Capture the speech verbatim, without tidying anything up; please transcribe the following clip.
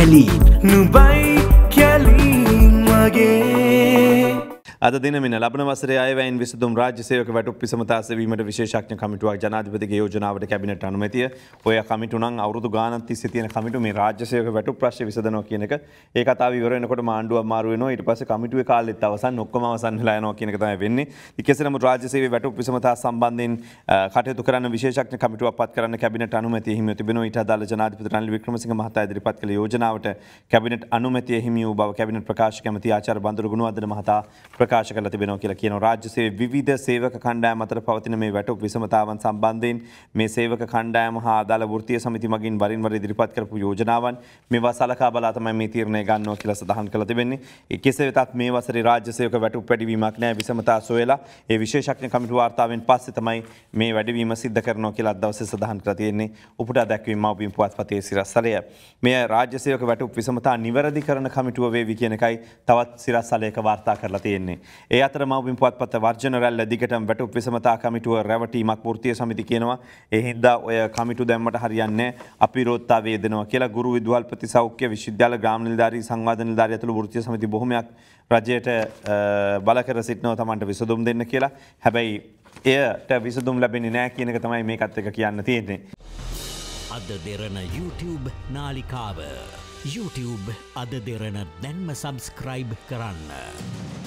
කැලීන් නුබයි කැලීන් මගේ අද දින මෙන ලබන වසරේ අයවැයෙන් විසඳුම් රාජ්‍ය සේවක වැටුප් විසමතා සෙවීමට විශේෂඥ කමිටුවක් ජනාධිපතිගේ යෝජනාවට කැබිනට් අනුමැතිය. ඔය කමිටු නම් අවුරුදු ගාණක් තිස්සේ තියෙන කමිටු මේ රාජ්‍ය සේවක වැටුප් ප්‍රශ්න විසඳනවා කියන එක. ඒ කතාව ඉවර වෙනකොට මාණ්ඩුව අමාරු වෙනවා. ඊට පස්සේ කමිටුවේ කාලෙත් අවසන් ඔක්කොම අවසන් වෙලා යනවා කියන එක තමයි වෙන්නේ. කෙසේ නමුත් රාජ්‍ය සේවයේ වැටුප් විසමතා සම්බන්ධයෙන් කටයුතු කරන්න විශේෂඥ කමිටුවක් පත් කරන්න කැබිනට් අනුමැතිය හිමිව තිබෙනවා. ඊට අදාළ ජනාධිපති රනිල් වික්‍රමසිංහ මහතා ඉදිරිපත් කළ යෝජනාවට කැබිනට් අනුමැතිය හිමි වූ බව කැබිනට් ප්‍රකාශක ඇමති ආචාර්ය බන්දුරු ගුණවර්ධන මහතා ප්‍රකාශ කළ තිබෙනවා. කියන රාජ්‍ය සේවයේ විවිධ සේවක කණ්ඩායම් අතර පවතින මේ වැටුප් විසමතාවන් සම්බන්ධයෙන් මේ සේවක කණ්ඩායම හා අදාළ වෘත්තීය සමිති මගින් වරින් වර ඉදිරිපත් කරපු යෝජනාවන් මේවා සලකා බලා තමයි මේ තීරණය ගන්නවා කියලා සඳහන් කළ තිබෙන්නේ. ඒ කෙසේ වෙතත් මේ වසරේ රාජ්‍ය සේවක වැටුප් වැඩිවීමක් නැහැ විසමතා සොයලා ඒ විශේෂඥ කමිටු වාර්තාවෙන් පස්සේ තමයි මේ වැඩිවීම සිද්ධ කරනවා කියලා අද දවසේ සඳහන් කරලා තියෙන්නේ. උපුටා දැක්වීම මව්බිම් පුවත්පතේ සිරස්තලය. මේ රාජ්‍ය සේවක වැටුප් විසමතා නිවැරදි කරන කමිටුව වේවි කියන එකයි තවත් සිරස්තලයක වාර්තා කරලා තියෙන්නේ. ඒ අතර මව්බිම් පුවත්පත වර්ජන රැල්ල දිගටම වැටුප් විසමතා කමිටුව රැවටීමක් වෘත්තීය සමිති කියනවා. ඒ හින්දා ඔය කමිටු දැම්මට හරියන්නේ අපි විරෝධතාවය දෙනවා කියලා ගුරු විදුහල්පති සෞඛ්‍ය විශ්වවිද්‍යාල ග්‍රාම නිලධාරී සංවාද නිලධාරී ඇතුළු වෘත්තීය සමිති බොහොමයක් රජයට බල කර සිටිනවා Tamanට විසඳුම් දෙන්න කියලා. හැබැයි එයට විසඳුම් ලැබෙන්නේ නැහැ කියන එක තමයි මේකත් එක කියන්න තියෙන්නේ. අද දෙරණ YouTube නාලිකාව YouTube අද දෙරණ දැන්ම සබස්ක්‍රයිබ් කරන්න.